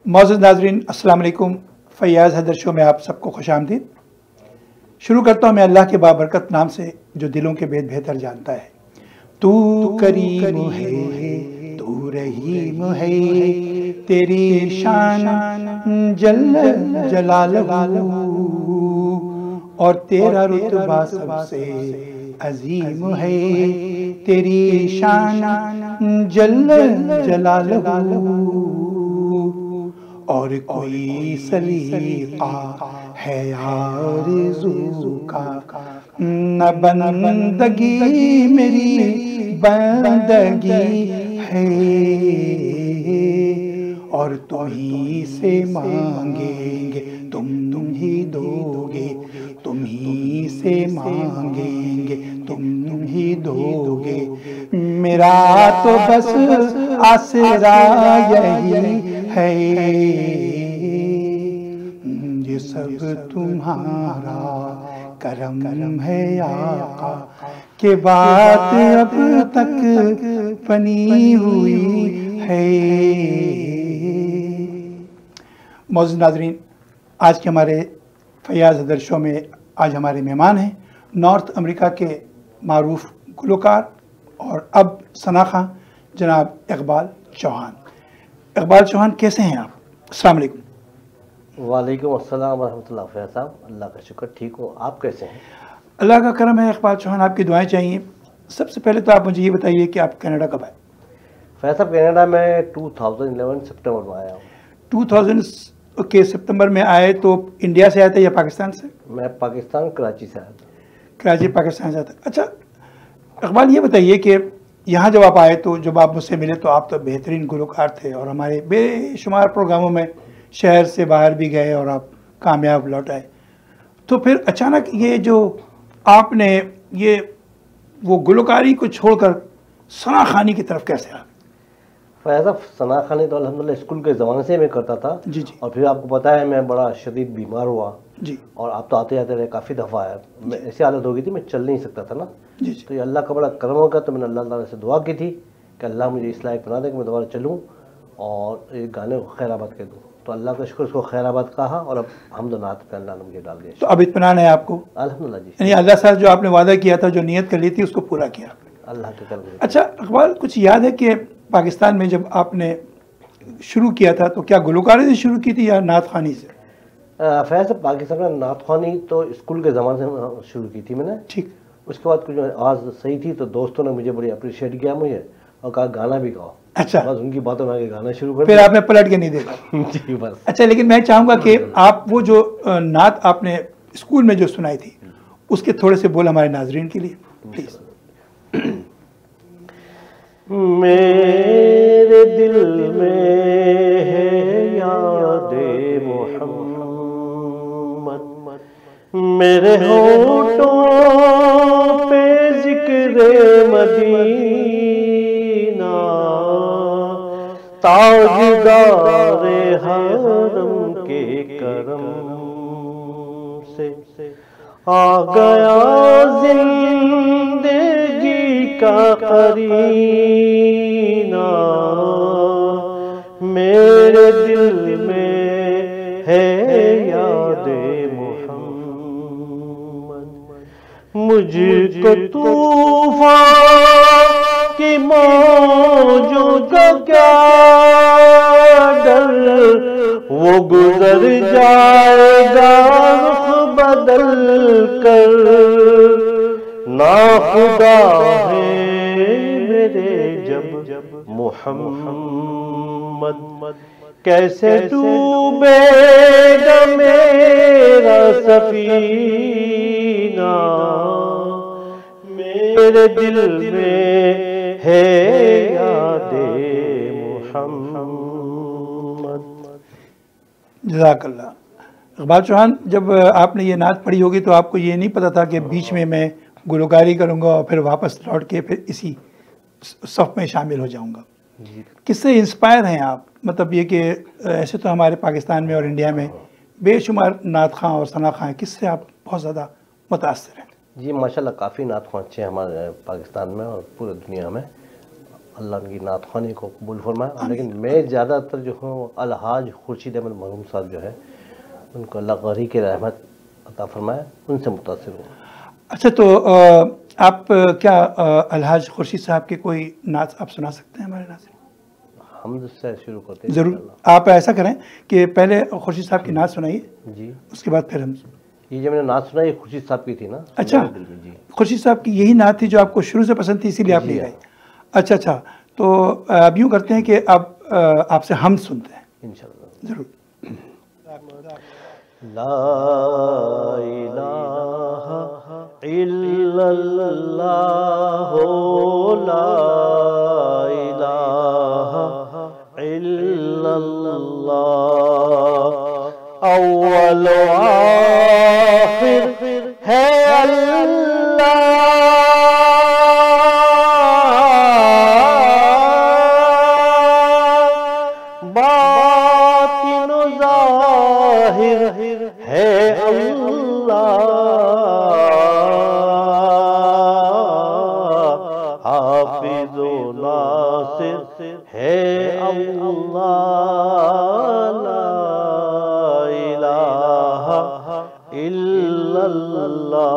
معزز ناظرین السلام علیکم، فیاض حیدر شو میں آپ سب کو خوش آمدید۔ شروع کرتا ہوں میں اللہ کے بابرکت نام سے جو دلوں کے بھید بہتر جانتا ہے۔ تو کریم ہے، تو رحیم ہے، تیری شان جل جلالہ، اور تیرا رتبہ سب سے عظیم ہے، تیری شان جل جلالہ، اور کوئی سلیقہ ہے آرزو کا نہ بندگی میری بندگی ہے، اور تمہیں سے مانگیں گے تم ہی دو گے، تمہیں سے مانگیں گے تم ہی دو گے، میرا تو بس آسرا یہی ہے، یہ سب تمہارا کرم ہے آقا، کہ بات اب تک فنی ہوئی ہے۔ معزز ناظرین، آج کے ہمارے فیاض حیدر شو میں آج ہمارے مہمان ہیں نارتھ امریکہ کے معروف گلوکار اور اب ثنا خواں جناب اقبال چوہان۔ اقبال چوہان، کیسے ہیں آپ؟ السلام علیکم۔ وعلیکم السلام ورحمۃ اللہ۔ فیاض صاحب، اللہ کا شکر، ٹھیک ہوں، آپ کیسے ہیں؟ اللہ کا کرم ہے اقبال چوہان، آپ کی دعائیں چاہیے۔ سب سے پہلے تو آپ مجھے یہ بتائیے کہ آپ کینیڈا کب آئے؟ فیاض صاحب، کینیڈا میں 2011 سپٹمبر میں آیا ہوں۔ 2000 کے سپتمبر میں آئے تو انڈیا سے آئے تھے یا پاکستان سے؟ میں پاکستان کراچی سے آیا تھا۔ کراچی پاکستان سے آتا۔ اچھا اقبال، یہ بتائیے کہ یہاں جب آپ آئے تو جب آپ مجھ سے ملے تو آپ تو بہترین گلوکار تھے اور ہمارے بے شمار پروگراموں میں شہر سے باہر بھی گئے اور آپ کامیاب لوٹ آئے، تو پھر اچانک یہ جو آپ نے یہ وہ گلوکاری کو چھوڑ کر ثنا خوانی کی طرف کیسے آ؟ فیاض صاحب، ثنا خوانی تو الحمدللہ اسکول کے زمانے سے میں کرتا تھا، جی، اور پھر آپ کو پتہ ہے میں بڑا شدید بیمار ہوا، جی، اور آپ تو آتے جاتے رہے، کافی دفعہ آیا، میں ایسی حالت ہو گئی تھی میں چل نہیں سکتا تھا نا، جی، تو یہ اللہ کا بڑا کرم ہوگا، تو میں نے اللہ تعالیٰ سے دعا کی تھی کہ اللہ مجھے اس لائق بنا دے کہ میں دوبارہ چلوں اور ایک گانے کو خیر آباد کہہ دوں، تو اللہ کا شکر اس کو خیر آباد کہا، اور اب حمد و نعت پہ اللہ نے مجھے ڈال دیا۔ تو اب اطمینان ہے آپ کو؟ الحمدللہ جی، یعنی اللہ صاحب جو آپ نے وعدہ کیا تھا، جو نیت کر لی تھی، اس کو پورا کیا؟ اللہ کے کرم سے۔ اچھا اقبال، کچھ یاد ہے کہ پاکستان میں جب آپ نے شروع کیا تھا تو کیا گلوکاری سے شروع کی تھی یا نعت خوانی سے؟ فیاض صاحب، پاکستان میں نعت خوانی تو اسکول کے زمانے سے شروع کی تھی میں نے، ٹھیک۔ اس کے بعد کچھ آواز صحیح تھی تو دوستوں نے مجھے بڑی اپریشیٹ کیا مجھے، اور کہا گانا بھی گاؤ۔ اچھا، بس ان کی باتوں میں آگے گانا شروع کر پھر آپ نے پلٹ کے نہیں دیکھا؟ جی بس۔ اچھا، لیکن میں چاہوں گا کہ آپ وہ جو نعت آپ نے اسکول میں جو سنائی تھی اس کے تھوڑے سے بول ہمارے ناظرین کے لیے پلیز۔ میرے دل میں ہے یاد محمد، میرے ہونٹوں پہ ذکر مدینہ، تاجدار حرم کے کرم سے آ گیا زندگی کا قرینہ، میرے دل میں ہے یاد محمد، مجھ کو طوفان کی موجوں کا کیا ڈر، وہ گزر جائے گا رخ بدل کر، ناخدا ہے میرے جب محمد، کیسے ڈوبے گا میرا سفینہ، میرے دل میں ہے یاد محمد۔ جزاک اللہ۔ اقبال چوہان، جب آپ نے یہ نعت پڑھی ہوگی تو آپ کو یہ نہیں پتا تھا کہ بیچ میں گلوکاری کروں گا اور پھر واپس لوٹ کے پھر اسی صف میں شامل ہو جاؤں گا؟ کس سے انسپائر ہیں آپ؟ مطلب یہ کہ ایسے تو ہمارے پاکستان میں اور انڈیا میں بے شمار نعت خواں اور ثنا خواں ہیں، کس سے آپ بہت زیادہ متاثر ہیں؟ جی ماشاءاللہ، کافی نعت خواں اچھے ہیں ہمارے پاکستان میں اور پورے دنیا میں، اللہ ان کی نعت خوانی کو قبول فرمائے. لیکن میں زیادہ تر جو ہوں الحاج خورشید احمد مرحوم صاحب جو ہے ان کو اللہ غری کے رحمت عطا فرمائے، ان سے متاثر ہوں. اچھا، تو آپ کیا الحاج خورشید صاحب کے کوئی نعت آپ سنا سکتے ہیں ہمارے ناظرین؟ حمد سے شروع کرتے ہیں. ضرور. آپ ایسا کریں کہ پہلے خورشید صاحب کی نعت سنائیے، جی. اس کے بعد پھر ہم. یہ جو میں نے نعت سنا یہ خورشید صاحب کی تھی نا. اچھا، جی. خورشید صاحب کی یہی نعت تھی جو آپ کو شروع سے پسند تھی، اسی لیے آپ نے گائی. اچھا، تو اب یوں کرتے ہیں کہ اب آپ سے حمد سنتے ہیں انشاءاللہ. ضرور. لا الہ الا اللہ لا الہ الا اللہ اول و آخر ہے اللہ باطن و ظاہر ہے اللہ حافظ و ناصر ہے اللہ لا الہ الا اللہ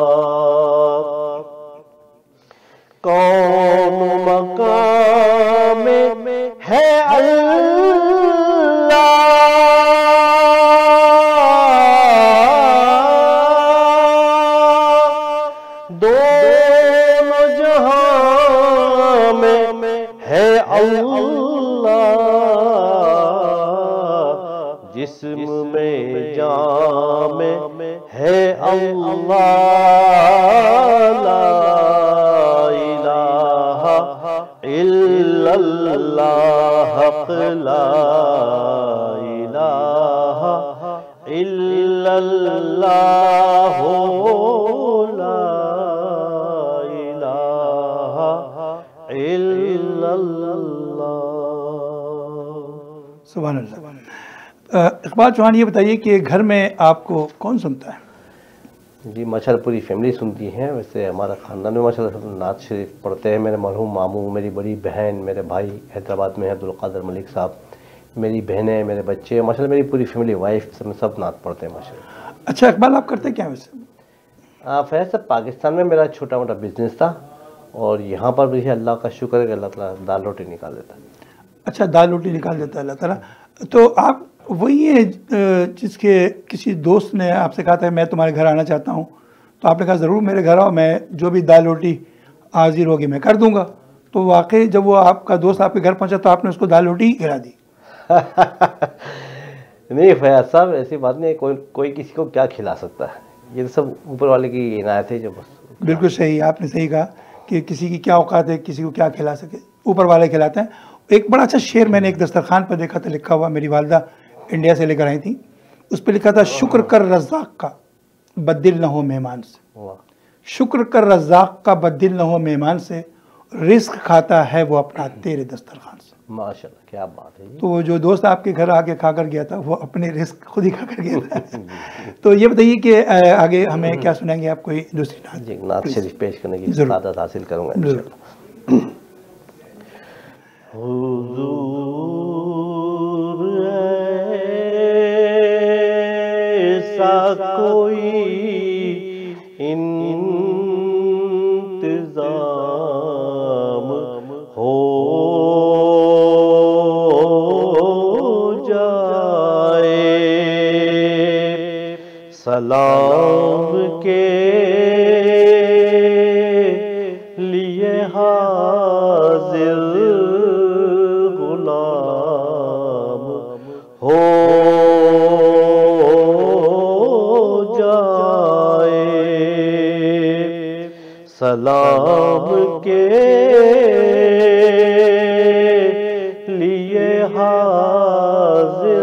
کون مقام ہے اللہ دونوں جہاں میں ہے اللہ جسم میں جان میں ہے اللہ لا الہ الا اللہ حق لا الہ الا اللہ لا الہ الا اللہ. سبحان اللہ. اقبال چوہان، یہ بتائیے کہ گھر میں آپ کو کون سنتا ہے؟ جی ماشاء اللہ پوری فیملی سنتی ہیں. ویسے ہمارا خاندان میں ماشاء اللہ نعت شریف پڑھتے ہیں. میرے مرحوم ماموں، میری بڑی بہن، میرے بھائی حیدرآباد میں ہیں عبدالقادر ملک صاحب، میری بہنیں، میرے بچے، ماشاء اللہ میری پوری فیملی، وائف سب نعت پڑھتے ہیں ماشاء اللہ. اچھا اقبال، آپ کرتے کیا ویسے؟ فیض صاحب پاکستان میں میرا چھوٹا موٹا بزنس تھا اور یہاں پر بھی اللہ کا شکر ہے کہ اللہ تعالیٰ دال روٹی نکال دیتا ہے. اچھا، دال روٹی نکال دیتا ہے اللہ تعالیٰ. تو آپ وہی ہے جس کے کسی دوست نے آپ سے کہا تھا میں تمہارے گھر آنا چاہتا ہوں، تو آپ نے کہا ضرور میرے گھر آؤ، میں جو بھی دال روٹی حاضر ہوگی میں کر دوں گا. تو واقعی جب وہ آپ کا دوست آپ کے گھر پہنچا تو آپ نے اس کو دال روٹی کھلا دی؟ نہیں فیاض صاحب، ایسی بات نہیں. کوئی کسی کو کیا کھلا سکتا ہے، یہ سب اوپر والے کی عنایت ہے جو بس. بالکل صحیح، آپ نے صحیح کہا کہ کسی کی کیا اوقات ہے، کسی کو کیا کھلا سکے، اوپر والے کھلاتے ہیں. ایک بڑا اچھا شعر میں نے ایک دسترخوان پر دیکھا تھا لکھا ہوا، میری والدہ انڈیا سے لے کر آئی تھی. اس پہ لکھا تھا شکر کر رزاق کا بددل نہ ہو مہمان سے. شکر کر رزاق کا بددل نہ ہو مہمان سے، رزق کھاتا ہے وہ اپنا تیرے دسترخوان سے. ماشاءاللہ کیا بات ہے. تو وہ جو دوست آپ کے گھر آ کے کھا کر گیا تھا وہ اپنے رزق خود ہی کھا کر گیا تھا. تو یہ بتائیے کہ آگے ہمیں کیا سنائیں گے آپ؟ کوئی دوسری نعت؟ جی نعت شریف پیش کرنے کی سعادت حاصل کروں گا انشاءاللہ. حضور ایسا کوئی انتظام ہو جائے سلام کے لیے حاضر غلام ہو جائے سلام کے لیے حاضر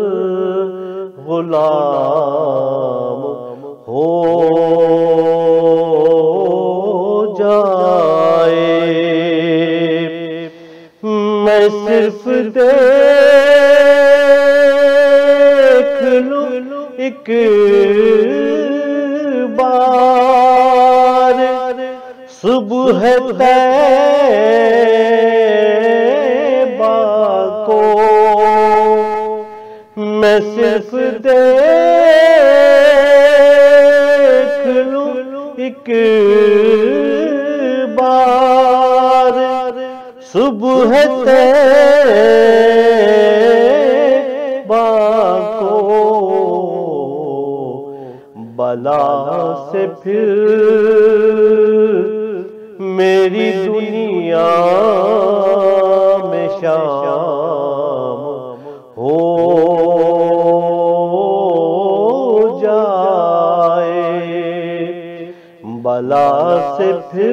غلام ہو جائے. میں صرف دیکھ لوں ایک بار صبح طے میں صرف دیکھ لوں ایک بار صبح طیبہ کو بلا سے پھر میری دنیا میں شام ہو جائے، بلا سے پھر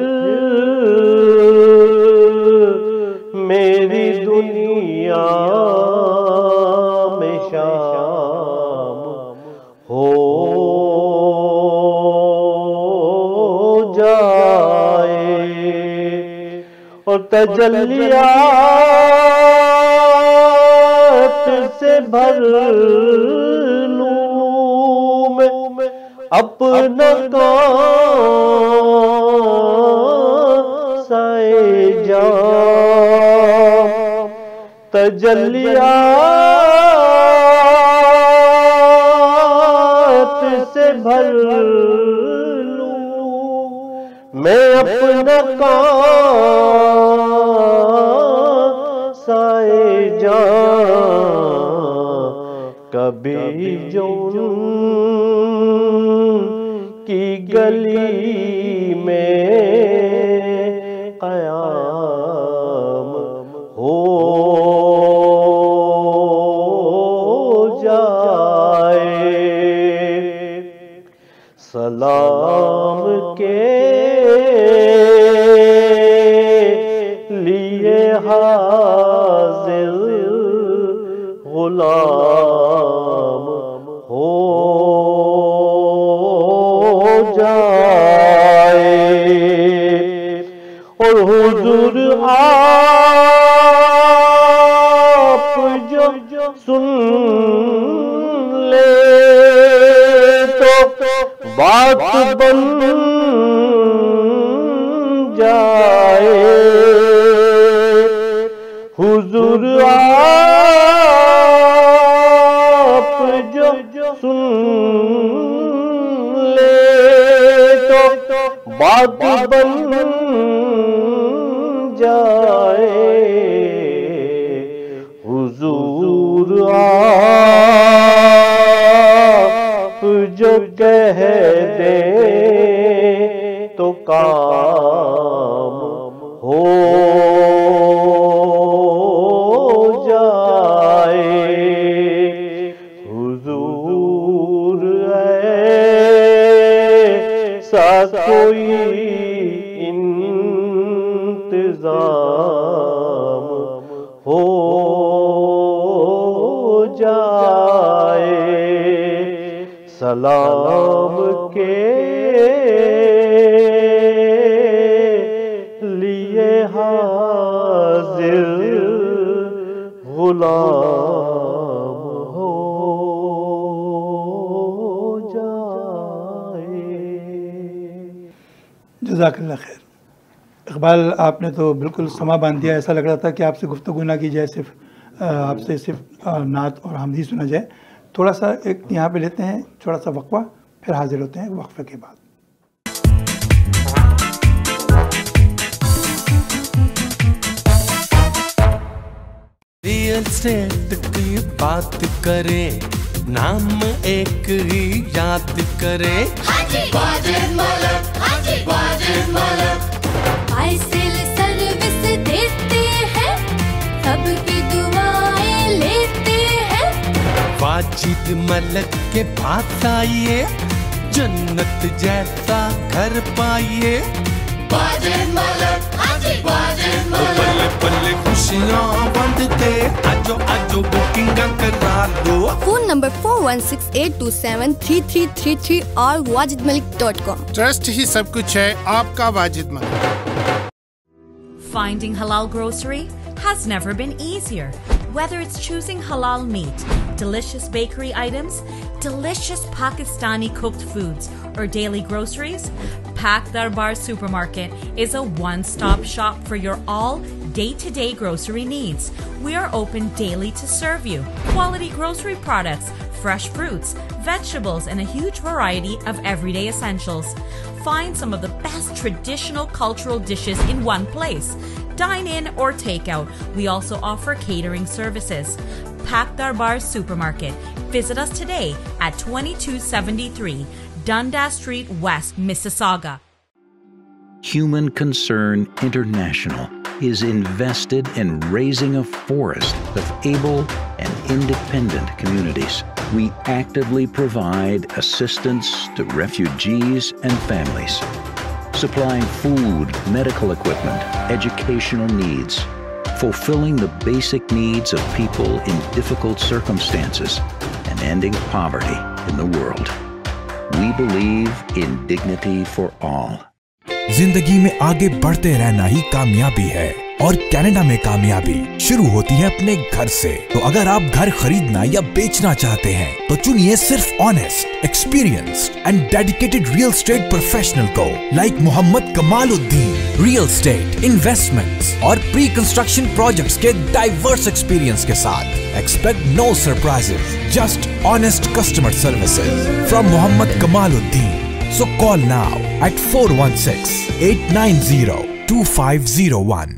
میری دنیا میں شام ہو جائے، اور تجلیات سے بھر لوں میں اپنا کاسۂ جام، تجلیات سے بھر لوں میں اپنا کاسۂ جام، کبھی جو کی گلی میں قیام ہو جائے، سلام کے لیے حاضر غلام ہو جائے، اور حضور آپ جو سن لے تو بات بن جائے، حضور آپ جو سن لے تو بات بن جائے، حضور آپ جو کہہ دیں تو کام ہو جائے، حضور ایسا کوئی انتظام ہو جائے، سلام کے لیے حاضر غلام ہو جائے۔ جزاک اللہ خیر۔ اقبال، آپ نے تو بالکل سما باندھ دیا، ایسا لگ رہا تھا کہ آپ سے گفتگو نہ کی جائے، صرف آپ سے صرف نعت اور حمدی سنا جائے۔ تھوڑا سا ایک یہاں پہ لیتے ہیں تھوڑا سا وقفہ، پھر حاضر ہوتے ہیں وقفے کے بعد۔ ریئل اسٹیٹ کی بات کرے، نام ایک ہی یاد کرے، واجد ملک، واجد ملک آئسل سروس دیتے ہیں، سب کی دعائیں لیتے ہیں، واجد ملک کے پاس آئیے، جنت جیسا گھر پائیے، واجد ملک، واجد ملک پلے پلے خوشیاں بندتے، آجو آجو بکنگ کرا دو۔ فون نمبر 4168273333 اور wajidmalik.com۔ ٹرسٹ ہی سب کچھ ہے، آپ کا واجد ملک۔ Finding halal grocery has never been easier. Whether it's choosing halal meat, delicious bakery items, delicious Pakistani cooked foods, or daily groceries, Pak Darbar Supermarket is a one-stop shop for your all day-to-day grocery needs. We are open daily to serve you. Quality grocery products, fresh fruits, vegetables, and a huge variety of everyday essentials. Find some of the best traditional cultural dishes in one place. Dine in or take out. We also offer catering services. Pak Darbar Supermarket. Visit us today at 2273 Dundas Street West, Mississauga. Human Concern International is invested in raising a forest of able and independent communities. We actively provide assistance to refugees and families, supplying food, medical equipment, educational needs, fulfilling the basic needs of people in difficult circumstances, and ending poverty in the world. We believe in dignity for all. जिंदगी में आगे बढ़ते रहना ही कामयाबी है और Canada में कामयाबी शुरू होती है अपने घर से। तो अगर आप घर खरीदना या बेचना चाहते हैं तो चुनिए सिर्फ honest, experienced and dedicated real estate professional को, like Mohammad Kamaluddin. Real estate, investments और प्री कंस्ट्रक्शन प्रोजेक्ट्स के डाइवर्स एक्सपीरियंस के साथ expect no surprises, just honest customer services from Mohammad Kamaluddin. So call now at 416-890-2501.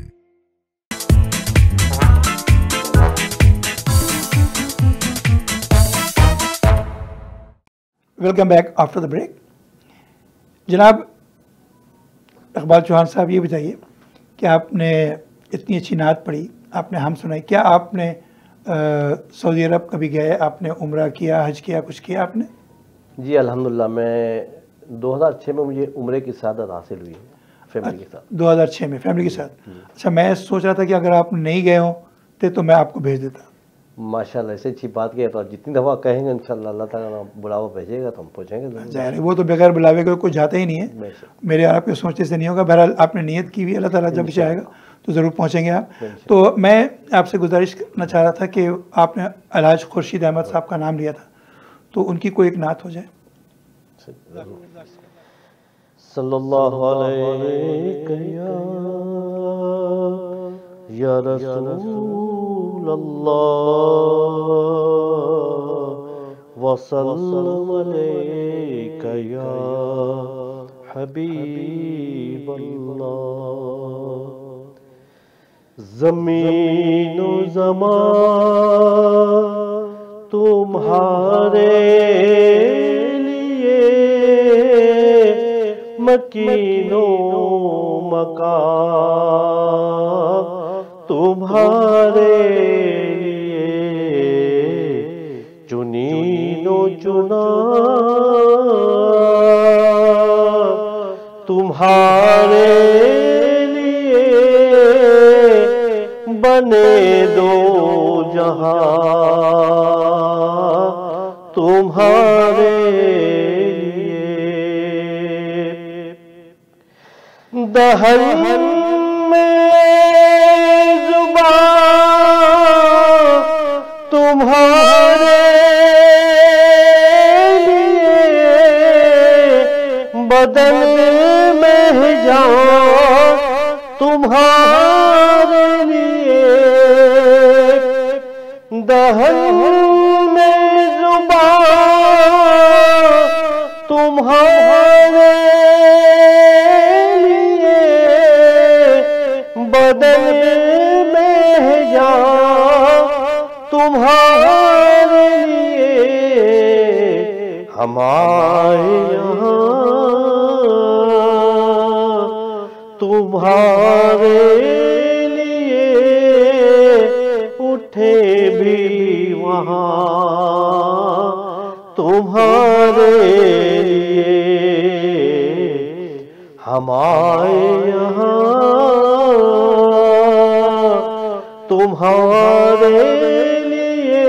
Welcome back after the break. जनाब इकबाल चौहान साहब, ये बताइए कि आपने इतनी अच्छी नात पढ़ी, आपने हम सुनाई, क्या आपने सऊदी अरब कभी गए, आपने उम्रा किया, हज किया, कुछ किया आपने? जी अल्हम्दुलिल्लाह, मैं 2006 में मुझे उम्रे की सआदत हासिल हुई है फैमिली के साथ। 2006 में फैमिली के साथ? अच्छा, मैं सोच रहा था कि अगर आप नहीं गए हो तो मैं आपको भेज देता। माशाल्लाह, ऐसी अच्छी बात की है। तो जितनी दफ़ा कहेंगे इंशाल्लाह अल्लाह ताला बुलावा भेजेगा तो हम पहुँचेंगे। जाहिर है, वो तो बगैर बुलावे के कोई जाता ही नहीं है, मेरे और आपके सोचने से नहीं होगा। बहरहाल आपने नीयत की हुई, अल्लाह ताला जब चाहेगा तो ज़रूर पहुँचेंगे आप। तो मैं आपसे गुजारिश करना चाह रहा था कि आपने अलहाज खुर्शीद अहमद साहब का नाम लिया था, तो उनकी कोई एक नात हो जाए। सल्लल्लाहु अलैहि या रसूल अल्लाह व सल्लम अलैका या हबीब अल्लाह। ज़मीन व ज़मान तुम्हारे मकीनो मकान तुम्हारे लिए, चुनीनो चुना तुम्हारे लिए, बने दो जहां तुम्हारे दहन में जुबान तुम्हारे लिए, बदन में जान तुम्हारे लिए, दहन में जुबान तुम्हारे बदन में जा तुम्हारे लिए, हमारे यहाँ तुम्हारे लिए, उठे भी वहाँ तुम्हारे लिए, हमारे यहाँ तुम्हारे लिए,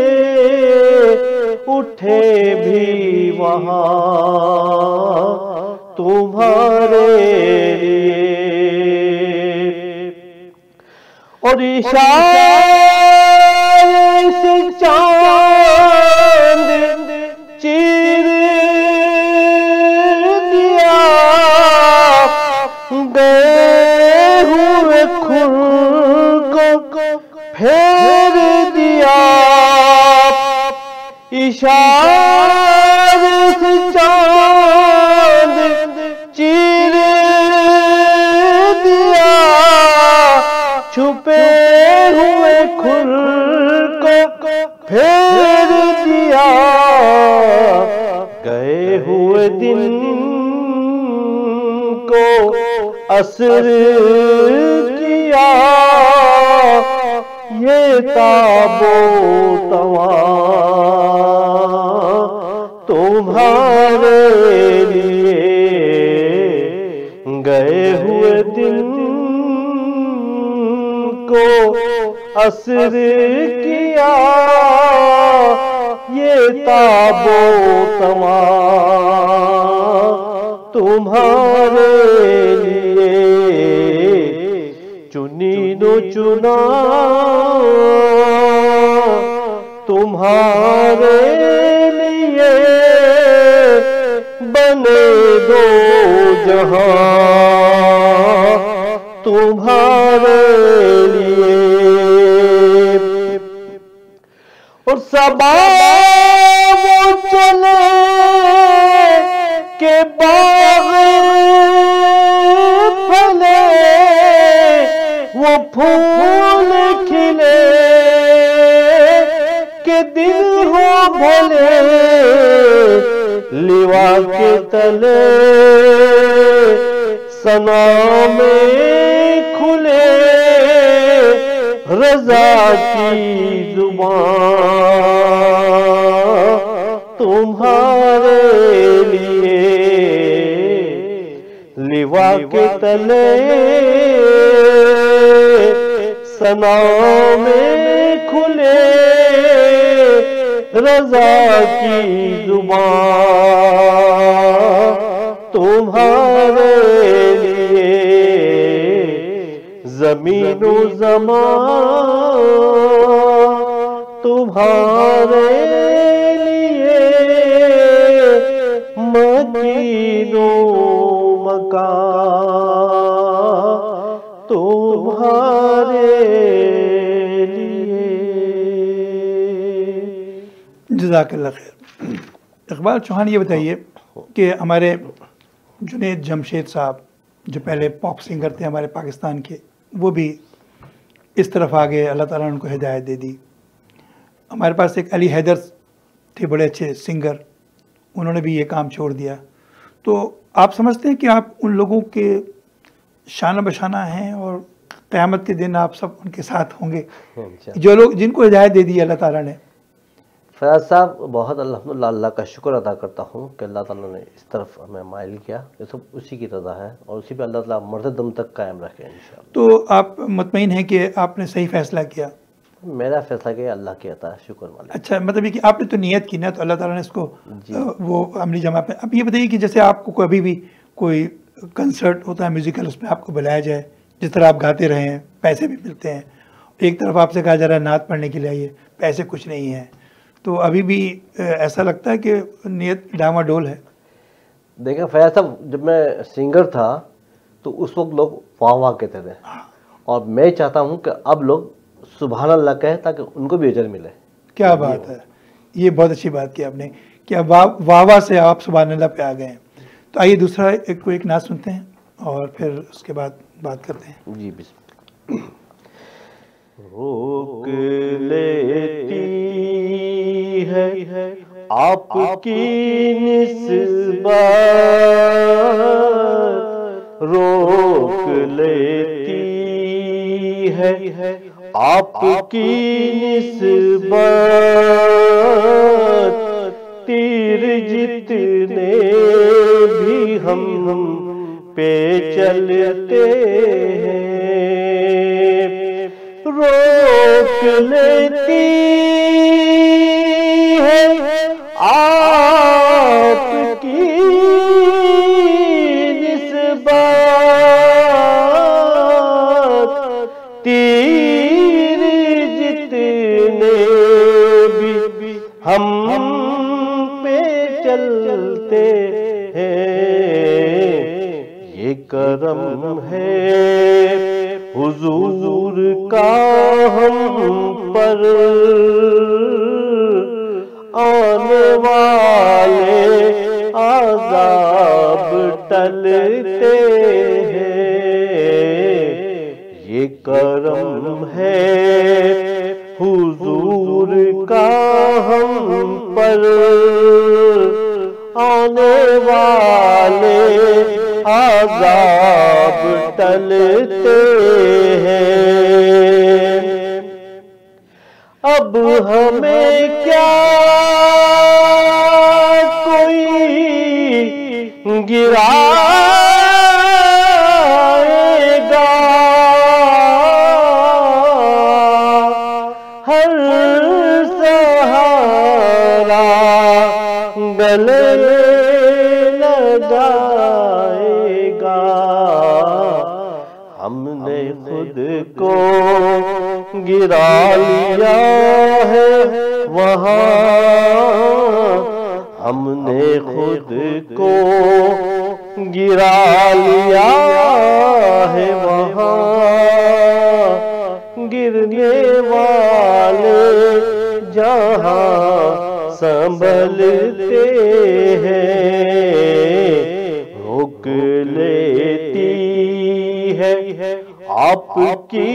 उठे भी वहाँ तुम्हारे लिए। और इशारे चांद चीर दिया, गए हुए खुर को फेर दिया, इशारे से चांद चीर दिया, छुपे हुए खुर को फेर दिया, गए हुए दिन को असर किया, ये ताबो तवा तुम्हारे लिए, गए हुए दिन को असर किया, ये ताबो तवा तुम्हारे लिए, चुनी नो चुना तुम्हारे लिए, बने दो जहां तुम्हारे लिए, और सबा वो चले के बाग फले, वो फूल खिले के दिल हो भले, लिवा के तले सना में खुले, रजा की जुबान तुम्हारे लिए, लिवा के तले सना में खुले, रजा की जुबान तुम्हारे लिए, ज़मीनो ज़मान तुम्हारे लिए, मकीनो मकान तुम्हारे लिए। जज़ाकल्लाह खैर। इकबाल चौहान, ये बताइए कि हमारे जुनैद जमशेद साहब जो पहले पॉप सिंगर थे हमारे पाकिस्तान के, वो भी इस तरफ आ गए, अल्लाह ताला ने उनको हिदायत दे दी। हमारे पास एक अली हैदर थे, बड़े अच्छे सिंगर, उन्होंने भी ये काम छोड़ दिया। तो आप समझते हैं कि आप उन लोगों के शाना बशाना हैं और क़यामत के दिन आप सब उनके साथ होंगे, जो लोग जिनको हिदायत दे दी अल्लाह ताला ने? फयाज साहब, बहुत अल्हम्दुलिल्लाह अल्लाह का शुक्र अदा करता हूँ कि अल्लाह ताला ने इस तरफ हमें माइल किया। ये सब उसी की रज़ा है और उसी पे अल्लाह ताला मरते दम तक कायम रखे इंशाअल्लाह। तो आप मुतमईन हैं कि आपने सही फैसला किया? मेरा फैसला किया, अल्लाह की अता है, शुक्र मालिक। अच्छा, मतलब ये कि आपने तो नियत की ना, तो अल्लाह ताला ने इसको वो अमली जमा पे। अब ये बताइए कि जैसे आपको कभी भी कोई कंसर्ट होता है म्यूज़िकल, उसमें आपको बुलाया जाए, जिस तरह आप गाते रहे हैं, पैसे भी मिलते हैं, एक तरफ आपसे कहा जा रहा है नात पढ़ने के लिए आइए, पैसे कुछ नहीं है, तो अभी भी ऐसा लगता है कि नियत डामाडोल है? देखें फयाज साहब, जब मैं सिंगर था तो उस वक्त लोग वाह वाह कहते थे, और मैं चाहता हूँ कि अब लोग सुभान अल्लाह कहे ताकि उनको भी अजर मिले। क्या बात है, ये बहुत अच्छी बात की आपने कि अब वाह वाह से आप सुभान अल्लाह पे आ गए हैं। तो आइए दूसरा एक नात सुनते हैं और फिर उसके बाद बात करते हैं। जी बिस्मिल्लाह। रोक लेती है आपकी निस्बत, रोक लेती है आपकी निस्बत, तीर जितने भी हम पे चलते हैं, रोक लेती है आपकी निस्बत, तीर जितने ہے حضور کا ہم پر، آنے والے عذاب ٹلتے ہیں، یہ کرم ہے حضور کا ہم پر، آنے والے عذاب ٹلتے ہیں۔ اب ہمیں کیا کوئی گرائے گا، ہر سہارا گلے لگائے گا، ہم نے خود کو گرا لیا ہے وہاں، ہم نے خود کو گرا لیا ہے وہاں، گرنے والے جہاں سنبھلتے ہیں، روک لیتی ہے آپ کی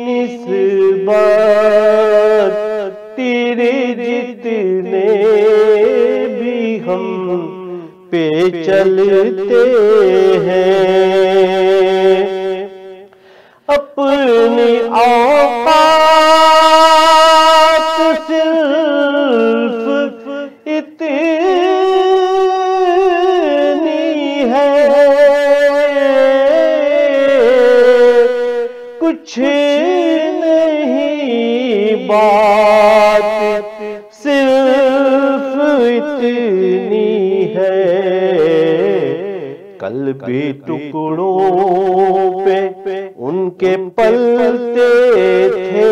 نسبت، تیرے جتنے بھی ہم پہ چلتے ہیں، اپنی اوقات صرف اتنی ہے، کچھ نہیں بات صرف اتنی ہے، کل بھی ٹکڑوں پہ ان کے پلتے تھے،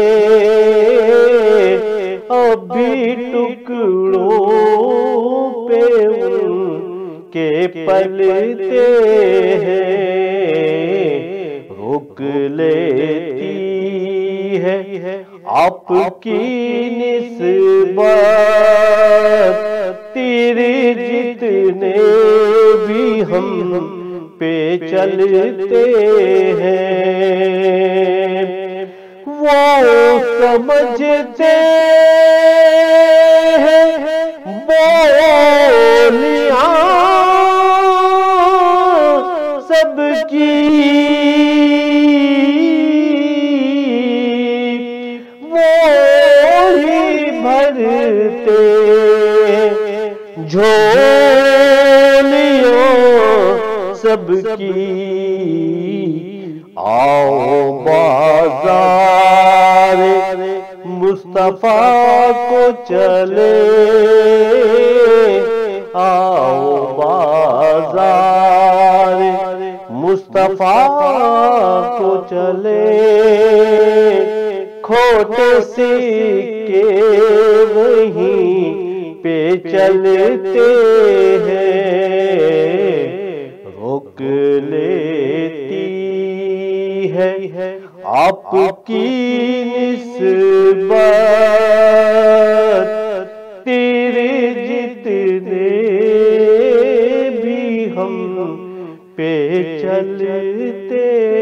ابھی ٹکڑوں پہ ان کے پلتے ہیں، روک لیتی ہے آپ کی نسبت، تیرے جتنے بھی ہم پہ چلتے ہیں، وہ سمجھتے ہیں بولیاں سب کی، وہی بھرتے جھولیاں سب کی، آؤ بازار مصطفیٰ کو چلے، آؤ بازار مصطفیٰ کو چلے، کھوٹے سکے وہیں پہ چلتے ہیں، روک لیتی ہے آپ کی نسبت، تیرے جتنے بھی ہم پہ چلتے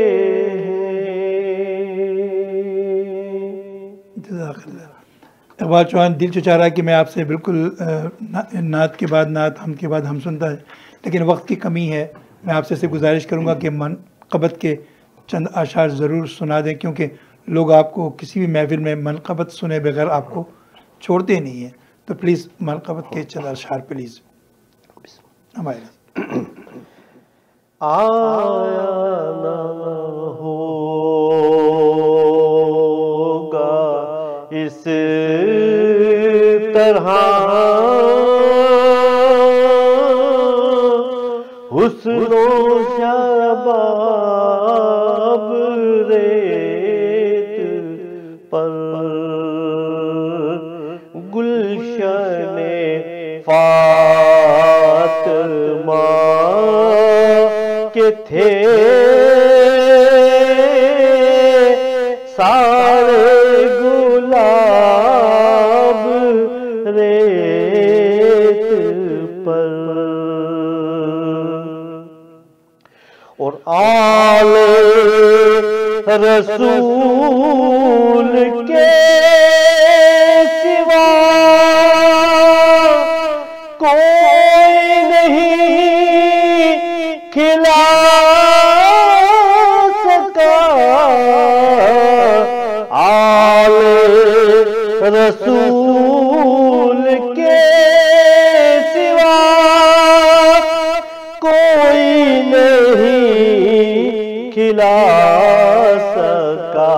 جزاک اللہ۔ اقبال چوہان، دل چاہ رہا ہے کہ میں آپ سے بالکل نعت کے بعد نعت، ہم کے بعد ہم سنتا ہے، لیکن وقت کی کمی ہے۔ میں آپ سے گزارش کروں گا کہ منقبت کے چند اشعار ضرور سنا دیں، کیونکہ لوگ آپ کو کسی بھی محفل میں منقبت سنے بغیر آپ کو چھوڑتے نہیں ہیں، تو پلیز منقبت کے چند اشعار پلیز ہمارے آیا نہ ہوگا اس طرح حسن و شباب ریت پر، گلشن فاطمہ کے تھے رسول کے سوا کوئی نہیں کھلا سکا آل رسول کے سوا کوئی نہیں کھلا سکا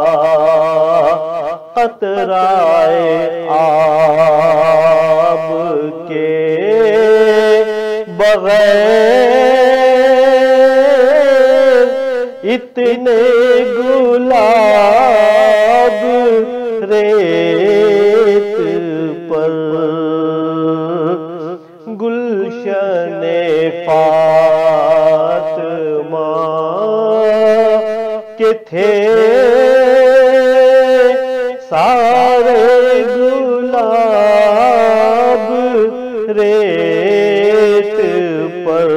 قطرائے آب کے بغیر اتنے گلاب ریت پر گلشن فاطمہ کے تھے سارے گلاب ریت پر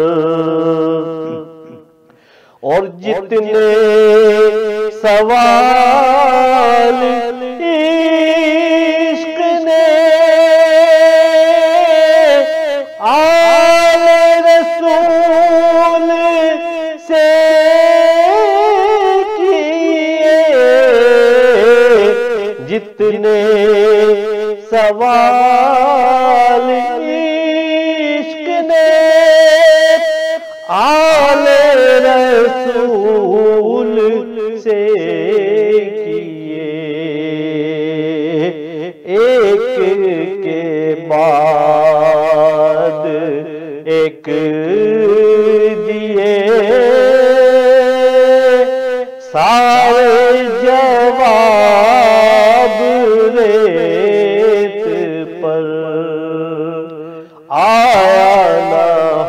اور جتنے سوال عشق نے آل رسول سے کیے جتنے سوال عشق نے آل رسول سے کیے ایک کے بعد ایک دیے سارے جواب ریت پر آیا نہ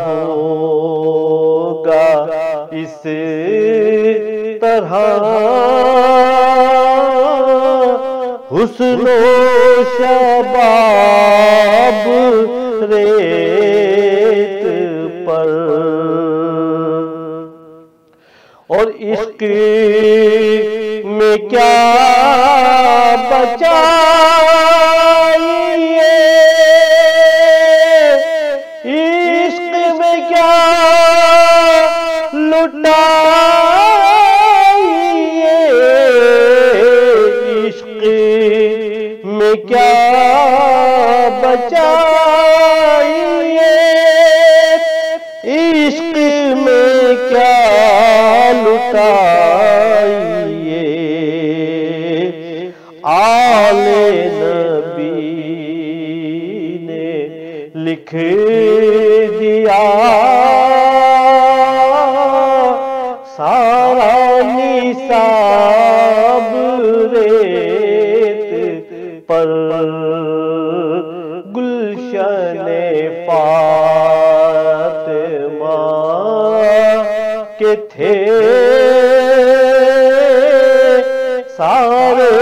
ہوگا اس طرح حسن و شباب ریت پر اور عشق میں کیا بچائیے عشق میں کیا لٹائیے عشق میں کیا بچائیے عشق میں کیا لٹائیے آل نبی نے لکھ دیا سارا نصاب ریت پر گلشن فاطمہ کے تھے سارے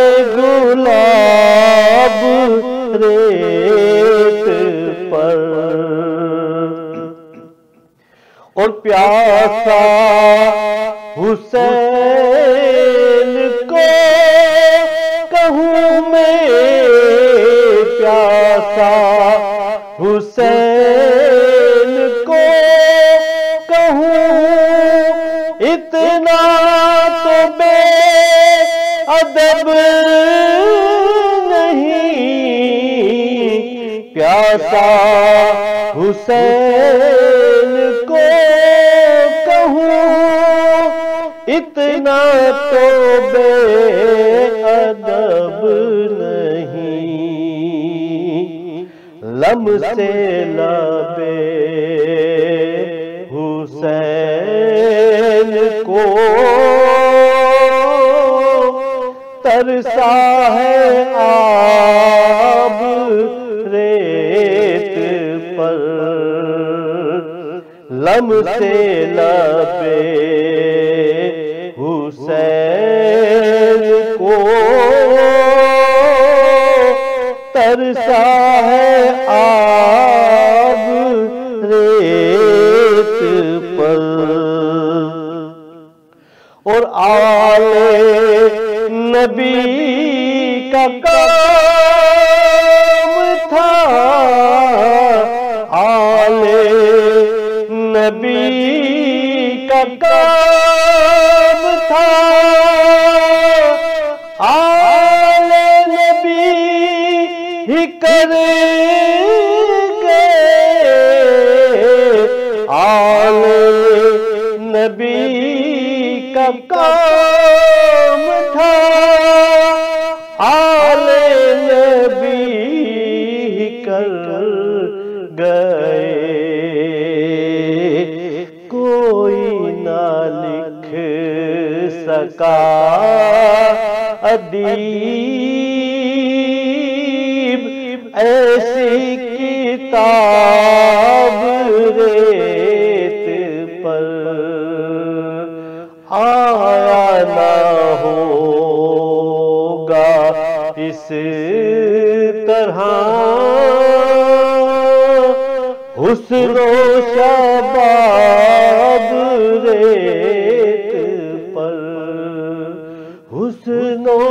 گلاب ریت پر اور پیاسا حسین کو کہوں میں پیاسا حسین کو کہوں اتنا تو بے ادب نہیں پیاسا حسین کو کہوں اتنا تو بے ادب نہیں لم سے لبے حسین کو ترسا ہے آب ریت پر لم سے لبے حسین کو ترسا ہے آب ریت پر اور آل نبی کا کام تھا، آل نبی کا کام تھا، آل نبی ہی کر گئے، آل نبی کا کام تھا، آل نبی کر گئے، کوئی نہ لکھ سکا ادیب ایسی کتاب ریت پر، آیا نہ ہوگا اس طرح حسن و شباب ریت پر، حسن و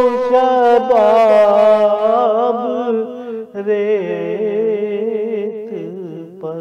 شباب ریت پر۔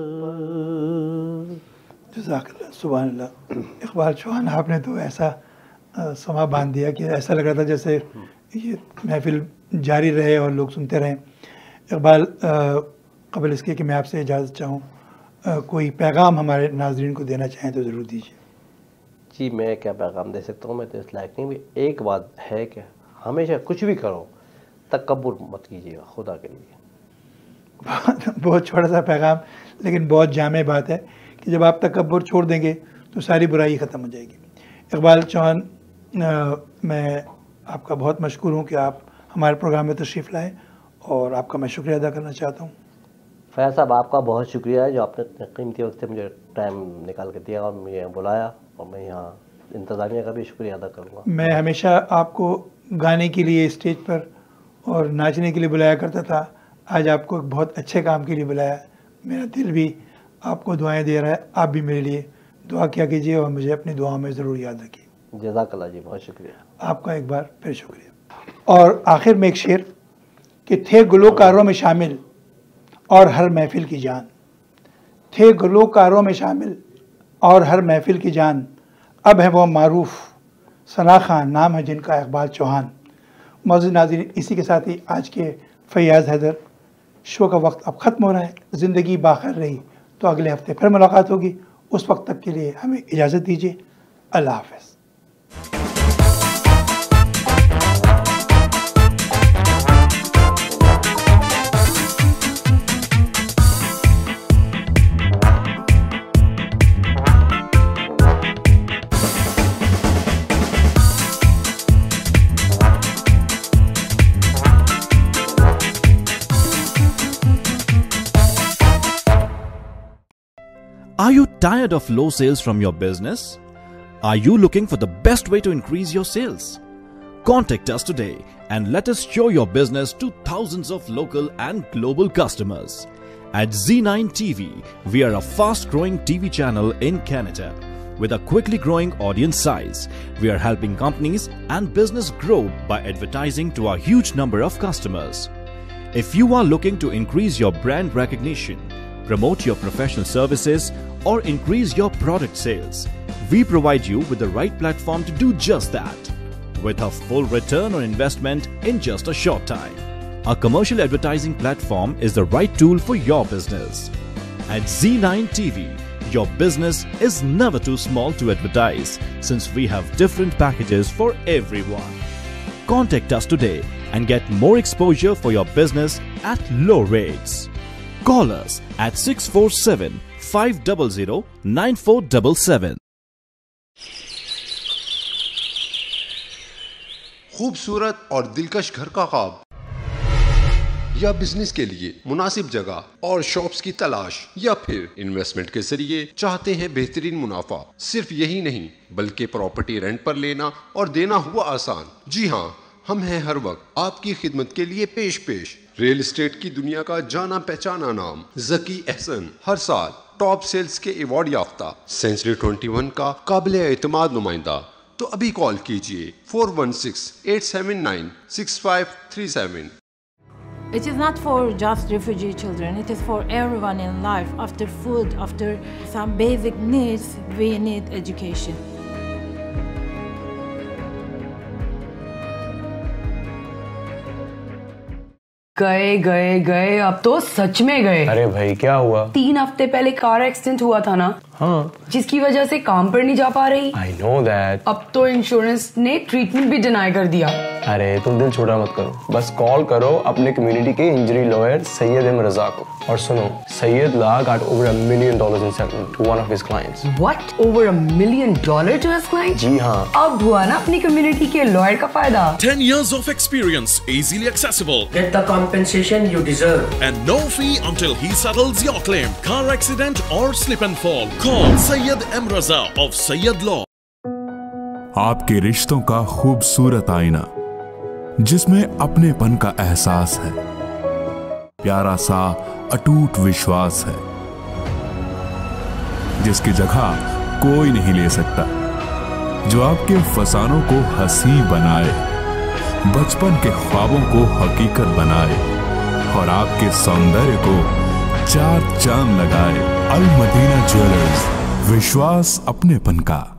جزاک اللہ، سبحان اللہ۔ اقبال چوہان، آپ نے تو ایسا سما باندھ دیا کہ ایسا لگ رہا تھا جیسے یہ محفل جاری رہے اور لوگ سنتے رہیں۔ اقبال، قبل اس کے کہ میں آپ سے اجازت چاہوں، کوئی پیغام ہمارے ناظرین کو دینا چاہیں تو ضرور دیجیے۔ جی میں کیا پیغام دے سکتا ہوں، میں تو اس لائق نہیں بھی۔ ایک بات ہے کہ ہمیشہ کچھ بھی کرو تکبر مت کیجیے گا، خدا کے لیے۔ بہت چھوٹا سا پیغام لیکن بہت جامع بات ہے کہ جب آپ تکبر چھوڑ دیں گے تو ساری برائی ختم ہو جائے گی۔ اقبال چوہان، میں آپ کا بہت مشکور ہوں کہ آپ ہمارے پروگرام میں تشریف لائے اور آپ کا میں شکریہ ادا کرنا چاہتا ہوں۔ فیاض صاحب، آپ کا بہت شکریہ ہے جو آپ نے اتنے قیمتی وقت سے مجھے ٹائم نکال کے دیا اور مجھے بلایا، اور میں یہاں انتظامیہ کا بھی شکریہ ادا کروں گا۔ میں ہمیشہ آپ کو گانے کے لیے اسٹیج پر اور ناچنے کے لیے بلایا کرتا تھا، آج آپ کو ایک بہت اچھے کام کے لیے بلایا۔ میرا دل بھی آپ کو دعائیں دے رہا ہے، آپ بھی میرے لیے دعا کیا کیجیے اور مجھے اپنی دعاؤں میں ضرور یاد رکھیے۔ جزاک اللہ جی، بہت شکریہ آپ کا ایک بار پھر شکریہ۔ اور آخر میں ایک شعر کہ تھے گلوکاروں میں شامل اور ہر محفل کی جان، تھے گلوکاروں میں شامل اور ہر محفل کی جان، اب ہے وہ معروف ثنا خان نام ہے جن کا اقبال چوہان۔ معزز ناظرین، اسی کے ساتھ ہی آج کے فیاض حیدر شو کا وقت اب ختم ہو رہا ہے۔ زندگی باخیر رہی تو اگلے ہفتے پھر ملاقات ہوگی، اس وقت تک کے لیے ہمیں اجازت دیجیے۔ اللہ حافظ۔ Are you tired of low sales from your business? Are you looking for the best way to increase your sales? Contact us today and let us show your business to thousands of local and global customers. At Z9 TV, we are a fast-growing TV channel in Canada. With a quickly growing audience size, we are helping companies and business grow by advertising to a huge number of customers. If you are looking to increase your brand recognition, promote your professional services, or increase your product sales, we provide you with the right platform to do just that, with a full return on investment in just a short time. A commercial advertising platform is the right tool for your business. At Z9 TV, your business is never too small to advertise, since we have different packages for everyone. Contact us today and get more exposure for your business at low rates. Call us at 647-500-9477. خوبصورت اور دلکش گھر کا خواب یا business کے لیے مناسب جگہ اور شاپس کی تلاش، یا پھر انویسٹمنٹ کے ذریعے چاہتے ہیں بہترین منافع؟ صرف یہی نہیں بلکہ پراپرٹی رینٹ پر لینا اور دینا ہوا آسان۔ جی ہاں، ہم ہیں ہر وقت آپ کی خدمت کے لیے پیش ریل اسٹیٹ کی دنیا کا جانا پہچانا نام ذکی احسن، ہر سال ٹاپ سیلز کے ایوارڈ یافتہ، سینچری 21 کا قابل اعتماد نمائندہ۔ تو तो अभी कॉल कीजिए 416-879-6537. It is not for just refugee children, it is for everyone in life. After food, after some basic needs, we need education. गए गए गए, अब तो सच में गए। अरे भाई क्या हुआ? 3 हफ्ते पहले कार एक्सीडेंट हुआ था ना, हाँ, जिसकी वजह से काम पर नहीं जा पा रही। I know that. अब तो इंश्योरेंस ने ट्रीटमेंट भी डिनाई कर दिया। अरे तुम दिल छोटा मत करो, बस कॉल करो अपने कम्युनिटी के injury lawyer Syed M Raza को, और सुनो, सैयद ला got over $1 million in settlement to one of his clients. What? Over $1 million to his client? जी हाँ। अब हुआ ना अपनी कम्युनिटी के लॉयर का फायदा। 10 years of experience, easily accessible. Get the compensation you deserve. And no fee until he settles your claim. Car accident or slip and fall. Call Sayyid M. Raza of Sayyid Law. आपके रिश्तों का खूबसूरत आईना, जिसमें अपनेपन का एहसास है, प्यारा सा अटूट विश्वास है, जिसकी जगह कोई नहीं ले सकता, जो आपके फसानों को हंसी बनाए, बचपन के ख्वाबों को हकीकत बनाए और आपके सौंदर्य को 4 चांद लगाए। अल मदीना ज्वेलर्स, विश्वास अपनेपन का।